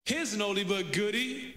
Here's an oldie but goodie.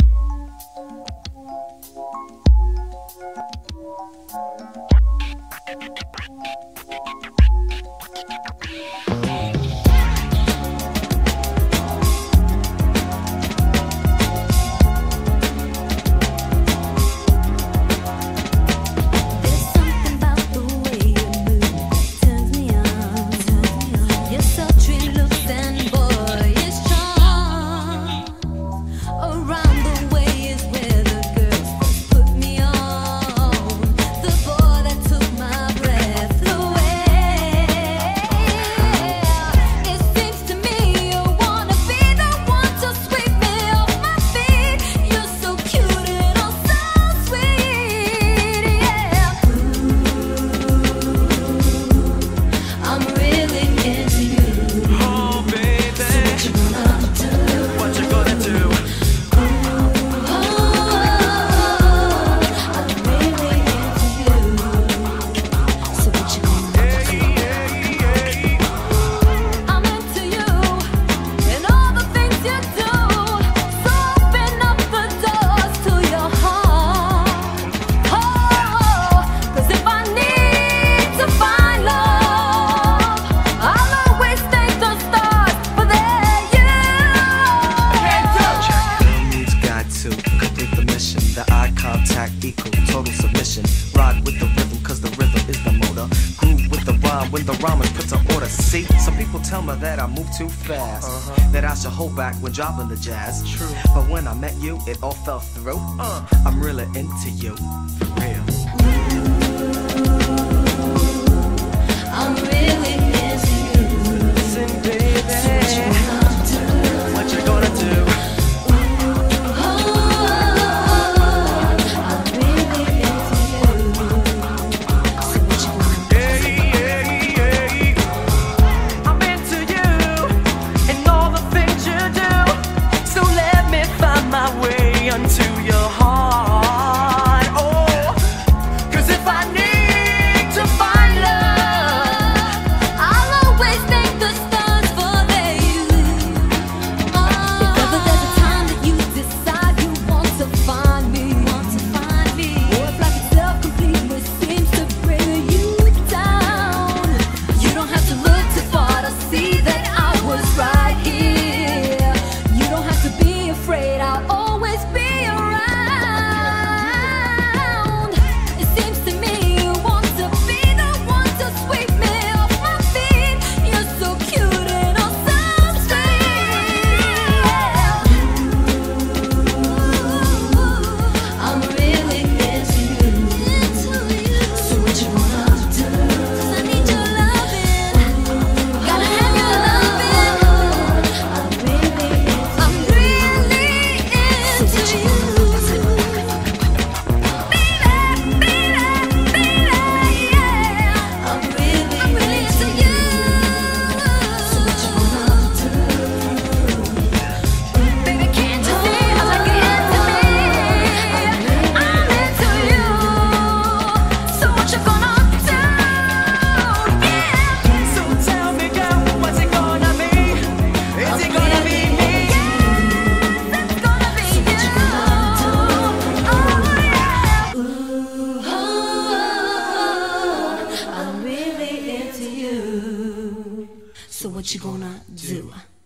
Equal total submission. Ride with the rhythm cause the rhythm is the motor. Groove with the rhyme when the rhyme is put to order. See, some people tell me that I move too fast, that I should hold back when dropping the jazz. True, but when I met you, it all fell through. I'm really into you, for real. I'm really into you. Listen, baby, what you gonna do? Unto your heart, oh, cause if I need to find love, I'll always thank the stars for their youth. If ever there's a time that you decide you want to find me, or if life itself completely seems to bring you down, you don't have to look too far to see that I was right here. You don't have to be afraid, I'll always be So what you gonna do?